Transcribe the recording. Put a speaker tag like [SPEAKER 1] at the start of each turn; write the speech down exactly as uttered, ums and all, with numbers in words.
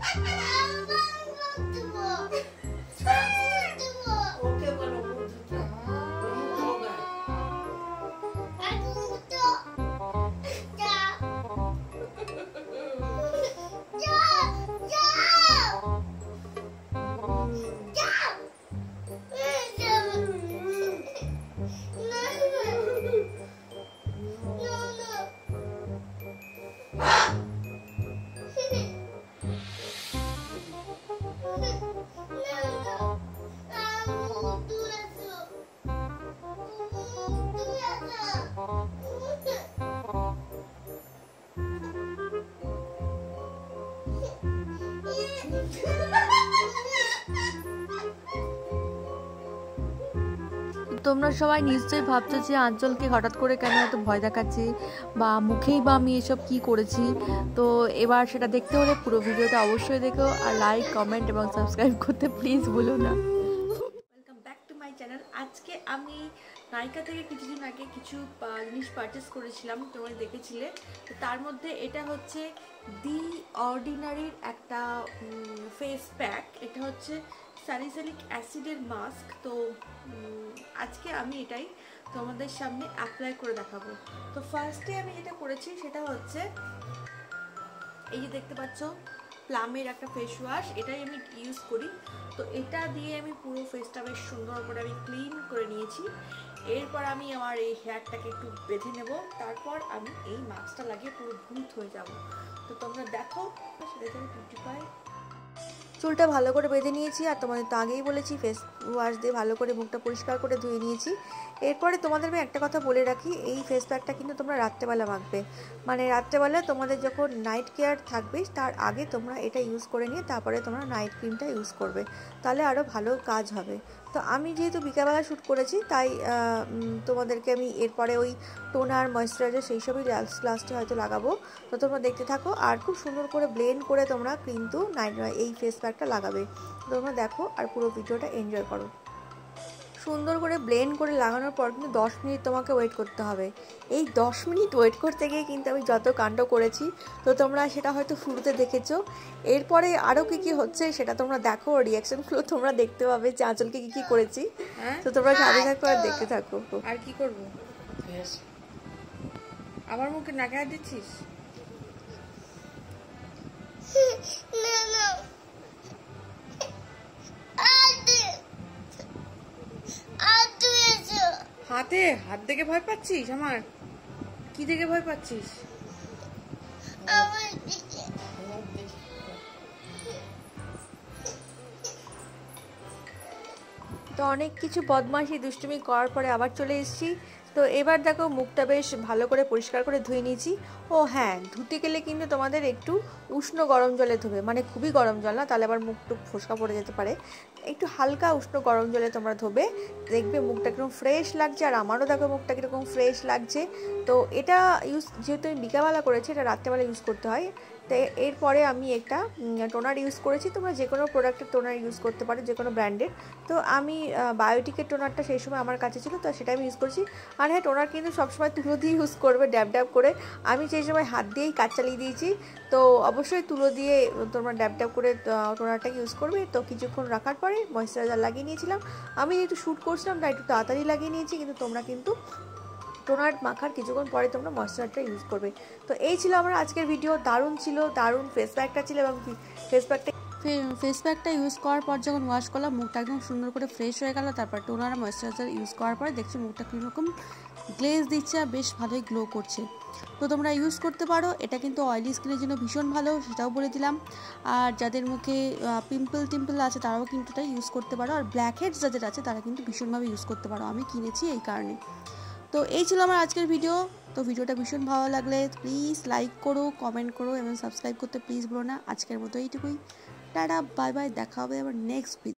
[SPEAKER 1] তোমরা সবাই নিশ্চয়ই ভাবছো যে আঞ্চলকে হঠাৎ করে কেন এত ভয় দেখাচ্ছে বা মুখেই বা আমি এসব কী করেছি। তো এবার সেটা দেখতে হলে পুরো ভিডিওটা অবশ্যই দেখো, আর লাইক কমেন্ট এবং সাবস্ক্রাইব করতে প্লিজ ভুলো না। Welcome back to my channel. আজকে আমি নাইকা থেকে কিছুদিন আগে কিছু জিনিস পারচেস করেছিলাম, তোমরা দেখেছিলে। তো তার মধ্যে এটা হচ্ছে দি অর্ডিনারির একটা ফেস প্যাক। এটা হচ্ছে স্যালিসাইলিক অ্যাসিডের মাস্ক। তো আজকে আমি এটাই তোমাদের সামনে অ্যাপ্লাই করে দেখাবো। তো ফার্স্টে আমি যেটা করেছি সেটা হচ্ছে এই যে দেখতে পাচ্ছ প্লামের একটা ফেস ওয়াশ, এটাই আমি ইউজ করি। তো এটা দিয়ে আমি পুরো ফেসটা বেশ সুন্দর করে আমি ক্লিন করে নিয়েছি। এরপর আমি আমার এই হেয়ারটাকে একটু বেঁধে নেব, তারপর আমি এই মাস্কটা লাগিয়ে পুরো ভূত হয়ে যাব। তো তোমরা দেখো সেটা বিউটিফাই। চুলটা ভালো করে বেঁধে নিয়েছি, আর তোমাদের তো আগেই বলেছি ফেস ওয়াশ দিয়ে ভালো করে মুখটা পরিষ্কার করে ধুয়ে নিয়েছি। এরপরে তোমাদের আমি একটা কথা বলে রাখি, এই ফেস প্যাকটা কিন্তু তোমরা রাত্রেবেলা মাখবে। মানে রাত্রেবেলা তোমাদের যখন নাইট কেয়ার থাকবে তার আগে তোমরা এটা ইউজ করে নিয়ে তারপরে তোমরা নাইট ক্রিমটা ইউজ করবে, তাহলে আরও ভালো কাজ হবে। তো আমি যেহেতু বিকালবেলা শ্যুট করেছি তাই তোমাদেরকে আমি এরপরে ওই টোনার ময়েশ্চারাইজার সেই সবই লাস্টে হয়তো লাগাবো। তো তোমরা দেখতে থাকো, আর খুব সুন্দর করে ব্লেন্ড করে তোমরা কিন্তু নাইট এই ফেস প্যাকটা লাগাবে। তোমরা দেখো আর পুরো ভিডিওটা এনজয় করো। সুন্দর করে ব্লেন্ড করে লাগানোর পর কিন্তু দশ মিনিট তোমাকে ওয়েট করতে হবে। এই দশ মিনিট ওয়েট করতে গিয়ে কিন্তু আমি যত কাণ্ড করেছি, তো তোমরা সেটা হয়তো শুরুতে দেখেছো। এরপরে আরও কী কী হচ্ছে সেটা তোমরা দেখো, রিয়াকশনগুলো তোমরা দেখতে পাবে যে আঁচলকে কী কী করেছি। তো তোমরা সাথে থাকো আর দেখতে থাকো।
[SPEAKER 2] আর কি করবো, আমার মুখে নাকে হাত দিচ্ছিস? হাতে হাত দেখে ভয় পাচ্ছিস? আমার কি দেখে ভয় পাচ্ছিস?
[SPEAKER 1] তো অনেক কিছু বদমাশি দুষ্টুমি করার পরে আবার চলে এসেছি। তো এবার দেখো মুখটা বেশ ভালো করে পরিষ্কার করে ধুয়ে নিয়েছি। ও হ্যাঁ, ধুতে গেলে কিন্তু তোমাদের একটু উষ্ণ গরম জলে ধোবে, মানে খুবই গরম জল না, তাহলে আবার মুখটু ফোসকা পড়ে যেতে পারে। একটু হালকা উষ্ণ গরম জলে তোমরা ধোবে, দেখবে মুখটা কীরকম ফ্রেশ লাগছে। আর আমারও দেখো মুখটা কীরকম ফ্রেশ লাগছে। তো এটা ইউজ যেহেতু আমি বিকালবেলা করেছি, এটা রাত্রেবেলা ইউজ করতে হয়। তো এরপরে আমি একটা টোনার ইউজ করেছি। তোমরা যে কোনো প্রোডাক্টের টোনার ইউজ করতে পারো, যে কোনো ব্র্যান্ডের। তো আমি বায়োটিকের টোনারটা সেই সময় আমার কাছে ছিল, তো সেটা আমি ইউজ করছি। আর হ্যাঁ, টোনার কিন্তু সবসময় তুলো দিয়ে ইউজ করবে, ড্যাব ড্যাব করে। আমি সেই সময় হাত দিয়েই কাজ চালিয়ে দিয়েছি। তো অবশ্যই তুলো দিয়ে তোমরা ড্যাব ড্যাব করে টোনারটাকে ইউজ করবে। তো কিছুক্ষণ রাখার পরে ময়েশ্চারাইজার লাগিয়ে নিয়েছিলাম। আমি যেহেতু শ্যুট করছিলাম তাই একটু তাড়াতাড়ি লাগিয়ে নিয়েছি, কিন্তু তোমরা কিন্তু টোনার মাখার কিছুক্ষণ পরে তোমরা ময়েশ্চারাইজারটা ইউজ করবে। তো এই ছিল আমার আজকের ভিডিও। দারুণ ছিল, দারুণ ফেস প্যাকটা ছিল। এবং ফেস প্যাকটা ফেস প্যাকটা ইউজ করার পর যখন ওয়াশ করলাম, মুখটা একদম সুন্দর করে ফ্রেশ হয়ে গেল। তারপর টোনার আর ময়েশ্চারাইজার ইউজ করার পরে দেখছি মুখটা কীরকম গ্লেজ দিচ্ছে আর বেশ ভালোই গ্লো করছে। তো তোমরা ইউজ করতে পারো। এটা কিন্তু অয়েলি স্কিনের জন্য ভীষণ ভালো, সেটাও বলে দিলাম। আর যাদের মুখে পিম্পল টিম্পল আছে তারাও কিন্তু এটা ইউজ করতে পারো। আর ব্ল্যাক হেডস যাদের আছে তারা কিন্তু ভীষণভাবে ইউজ করতে পারো, আমি কিনেছি এই কারণে। তো এই ছিল আমার আজকের ভিডিও। তো ভিডিওটা ভীষণ ভালো লাগলে প্লিজ লাইক করো, কমেন্ট করো এবং সাবস্ক্রাইব করতে প্লিজ ভুলো না। আজকের মতো এইটুকুই, টাটা, বাই বাই, দেখা হবে আবার নেক্সট ভিডিও।